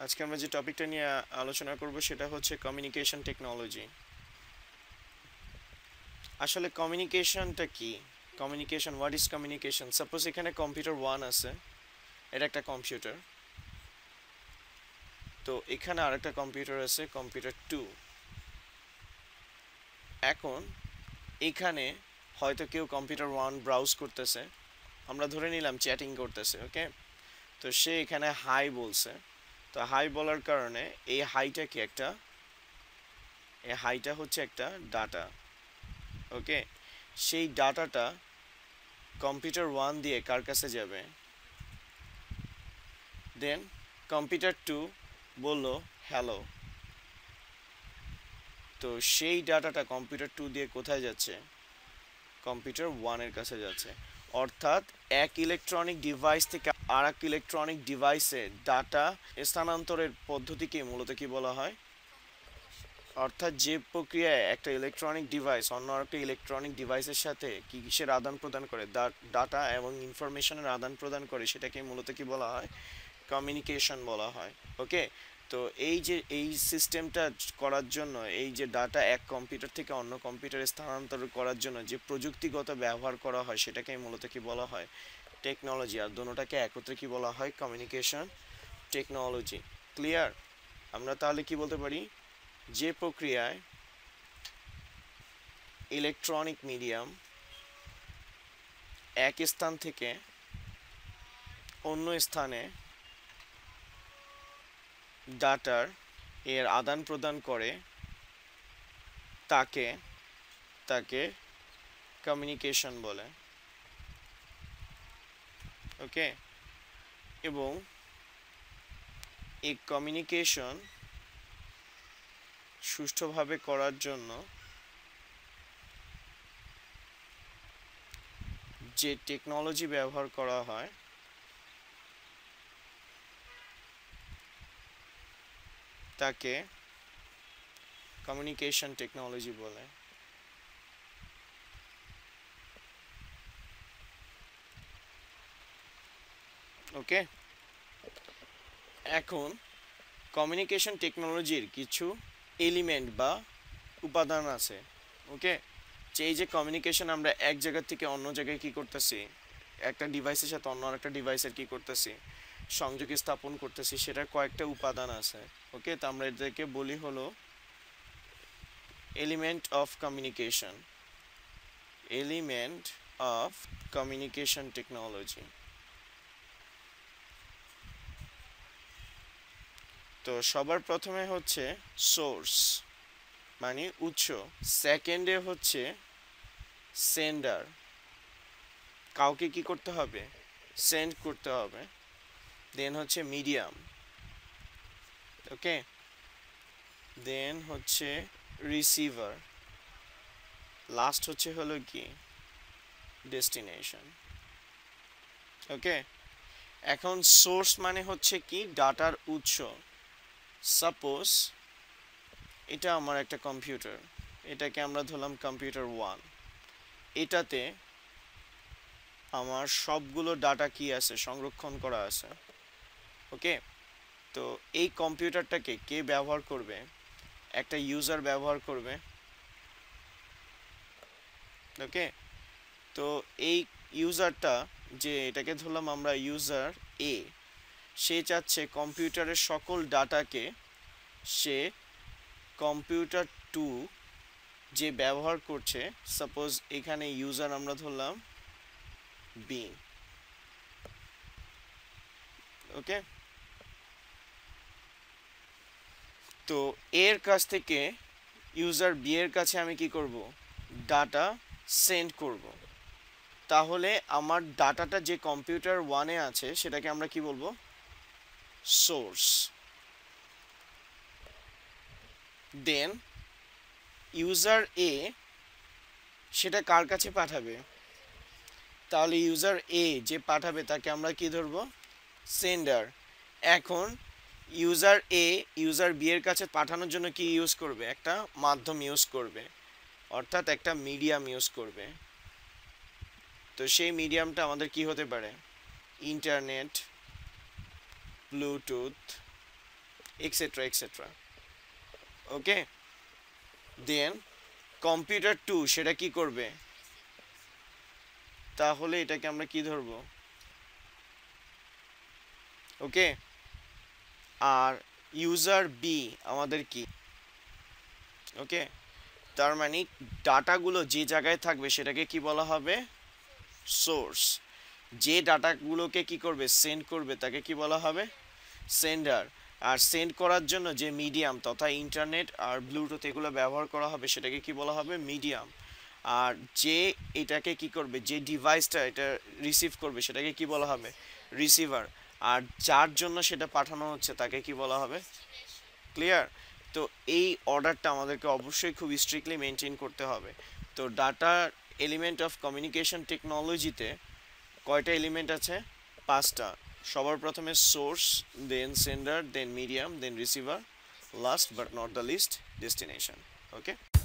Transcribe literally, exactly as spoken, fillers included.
আজকে আমরা যে টপিকটা নিয়ে আলোচনা করব সেটা হচ্ছে কমিউনিকেশন টেকনোলজি। আসলে কমিউনিকেশনটা কি? Communication, what is communication? Suppose এখানে কম্পিউটার ওয়ান আছে, এটা একটা কম্পিউটার। তো এখানে আরেকটা কম্পিউটার আছে, কম্পিউটার টু। এখন এখানে হয়তো কেউ কম্পিউটার ওয়ান ব্রাউজ করতেছে, আমরা ধরে নিলাম চ্যাটিং করতেছে, ওকে। তো সে এখানে হাই বলছে। তো হাই বলার কারণে এই হাইটা কি একটা, এই হাইটা হচ্ছে একটা ডাটা, ওকে। সেই ডাটাটা কম্পিউটার ওয়ান দিয়ে কার কাছে যাবে? দেন কম্পিউটার টু বলল হ্যালো। তো সেই ডাটাটা কম্পিউটার টু দিয়ে কোথায় যাচ্ছে? কম্পিউটার ওয়ানের কাছে যাচ্ছে। অর্থাৎ এক ইলেকট্রনিক ডিভাইস থেকে আর এক ইলেকট্রনিক ডিভাইসে ডাটা স্থানান্তরের পদ্ধতিকে মূলত কি বলা হয়? অর্থাৎ যে প্রক্রিয়ায় একটা ইলেকট্রনিক ডিভাইস অন্য একটা ইলেকট্রনিক ডিভাইসের সাথে কি কিসের আদান প্রদান করে, ডাটা এবং ইনফরমেশনের আদান প্রদান করে, সেটাকে মূলত কি বলা হয়? কমিউনিকেশন বলা হয়, ওকে। তো এই যে এই সিস্টেমটা করার জন্য, এই যে ডাটা এক কম্পিউটার থেকে অন্য কম্পিউটারে স্থানান্তর করার জন্য যে প্রযুক্তিগত ব্যবহার করা হয় সেটাকে মূলত কি বলা হয়? টেকনোলজি। আর দুটোটাকে একত্রে কি বলা হয়? Communication technology. ক্লিয়ার? আমরা তাহলে কি বলতে পারি? যে প্রক্রিয়ায় ইলেকট্রনিক মিডিয়াম এক স্থান থেকে অন্য স্থানে ডাটার এর আদান প্রদান করে তাকে তাকে কমিউনিকেশন বলে, ওকে। এবং এই কমিউনিকেশন সুষ্ঠুভাবে করার জন্য যে টেকনোলজি ব্যবহার করা হয় তাকে কমিউনিকেশন টেকনোলজি বলে, ওকে। এখন কমিউনিকেশন টেকনোলজির কিছু এলিমেন্ট বা উপাদান আছে, ওকে। যে এই যে কমিউনিকেশন আমরা এক জায়গা থেকে অন্য জায়গায় কি করতেছি, একটা ডিভাইসের সাথে অন্য একটা ডিভাইসের কি করতেছি, সংযোগ স্থাপন করতেছি, সেটার কয়েকটা উপাদান আছে, ওকে। তো আমরা এদেরকে বলি হলো element of communication, element of communication technology. তো সবার প্রথমে হচ্ছে সোর্স, মানে উৎস। সেকেন্ডে হচ্ছে সেন্ডার, কাউকে কি করতে হবে? সেন্ড করতে হবে। দেন হচ্ছে মিডিয়াম, ওকে। দেন হচ্ছে রিসিভার, লাস্ট হচ্ছে হলো কি ডেস্টিনেশন, ওকে। এখন সোর্স মানে হচ্ছে কি ডাটার উৎস। সাপোজ এটা আমার একটা কম্পিউটার, এটাকে আমরা ধরলাম কম্পিউটার ওয়ান। এটাতে আমার সবগুলো ডাটা কি আছে? সংরক্ষণ করা আছে, ওকে। তো এই কম্পিউটারটাকে কে ব্যবহার করবে? একটা ইউজার ব্যবহার করবে, ওকে। তো এই ইউজারটা, যে এটাকে ধরলাম আমরা ইউজার এ, সে চাচ্ছে কম্পিউটারের সকল ডাটাকে সে কম্পিউটার টু যে ব্যবহার করছে, সাপোজ এখানে ইউজার আমরা ধরলাম বি, ওকে। তো এর কাছ থেকে ইউজার বি এর কাছে আমি কি করব? ডাটা সেন্ড করব। তাহলে আমার ডাটাটা যে কম্পিউটার ওয়ানে আছে সেটাকে আমরা কি বলবো? সোর্স। দেন ইউজার এ সেটা কার কাছে পাঠাবে? তাহলে ইউজার এ যে পাঠাবে তাকে আমরা কি ধরবো? সেন্ডার। এখন ইউজার এ ইউজার বি এর কাছে পাঠানোর জন্য কি ইউজ করবে? একটা মাধ্যম ইউজ করবে, অর্থাৎ একটা মিডিয়াম ইউজ করবে। তো সেই মিডিয়ামটা আমাদের কি হতে পারে? Internet, bluetooth, etcetera etcetera. Okay, then computer to সেটা কি করবে, তাহলে এটাকে আমরা কি ধরবো, ওকে। আর ইউজার বি আমাদের কি, ওকে। তার মানে ডাটাগুলো যে জায়গায় থাকবে সেটাকে কি বলা হবে, সোর্স। যে ডাটাগুলোকে কি করবে, সেন্ড করবে, তাকে কি বলা হবে, সেন্ডার। আর সেন্ড করার জন্য যে মিডিয়াম তথা ইন্টারনেট আর ব্লুটুথ এগুলো ব্যবহার করা হবে সেটাকে কি বলা হবে, মিডিয়াম। আর যে এটাকে কি করবে, যে ডিভাইসটা এটা রিসিভ করবে সেটাকে কি বলা হবে, রিসিভার। আর যার জন্য সেটা পাঠানো হচ্ছে তাকে কি বলা হবে, ক্লিয়ার। তো এই অর্ডারটা আমাদেরকে অবশ্যই খুব স্ট্রিক্টলি মেনটেন করতে হবে। তো ডাটা এলিমেন্ট অফ কমিউনিকেশন টেকনোলজিতে কয়টা এলিমেন্ট আছে, পাঁচটা। সবার প্রথমে source, then sender, then medium, then receiver, last but not the least destination. Okay.